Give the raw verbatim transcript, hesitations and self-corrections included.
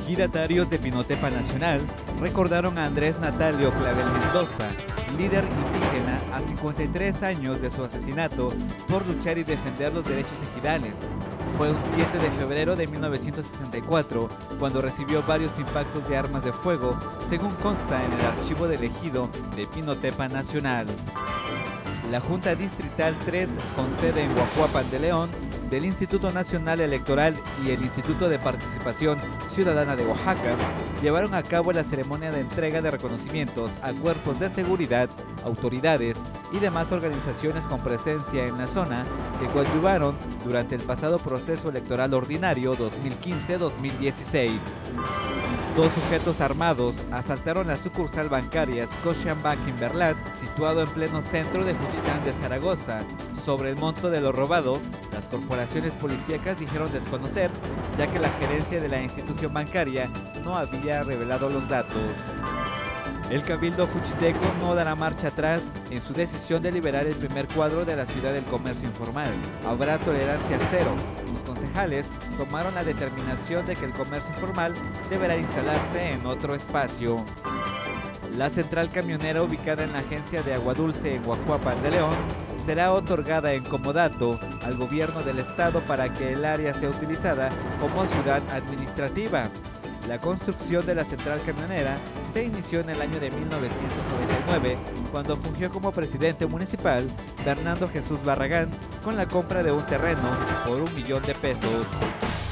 Ejidatarios de Pinotepa Nacional recordaron a Andrés Natalio Clavel Mendoza, líder indígena a cincuenta y tres años de su asesinato por luchar y defender los derechos ejidales. Fue un siete de febrero de mil novecientos sesenta y cuatro cuando recibió varios impactos de armas de fuego, según consta en el archivo del ejido de Pinotepa Nacional. La Junta Distrital tres, con sede en Huajuapan de León, del Instituto Nacional Electoral y el Instituto de Participación Ciudadana de Oaxaca, llevaron a cabo la ceremonia de entrega de reconocimientos a cuerpos de seguridad, autoridades y demás organizaciones con presencia en la zona que coadyuvaron durante el pasado proceso electoral ordinario dos mil quince dos mil dieciséis. Dos sujetos armados asaltaron la sucursal bancaria Scotiabank Inverlat, situado en pleno centro de Juchitán de Zaragoza. Sobre el monto de lo robado, las corporaciones policíacas dijeron desconocer, ya que la gerencia de la institución bancaria no había revelado los datos. El Cabildo Juchiteco no dará marcha atrás en su decisión de liberar el primer cuadro de la ciudad del comercio informal. Habrá tolerancia cero. Los concejales tomaron la determinación de que el comercio informal deberá instalarse en otro espacio. La central camionera ubicada en la agencia de Agua Dulce en Huajuapan de León será otorgada en comodato al gobierno del estado para que el área sea utilizada como ciudad administrativa. La construcción de la central camionera se inició en el año de mil novecientos noventa y nueve, cuando fungió como presidente municipal Fernando Jesús Barragán con la compra de un terreno por un millón de pesos.